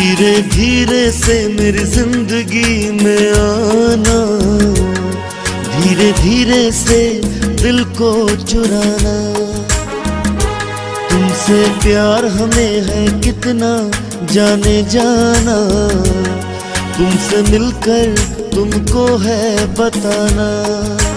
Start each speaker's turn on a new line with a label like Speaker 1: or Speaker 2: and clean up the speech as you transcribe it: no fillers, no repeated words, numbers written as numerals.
Speaker 1: धीरे धीरे से मेरी जिंदगी में आना, धीरे धीरे से दिल को चुराना। तुमसे प्यार हमें है कितना जाने जाना, तुमसे मिलकर तुमको है बताना।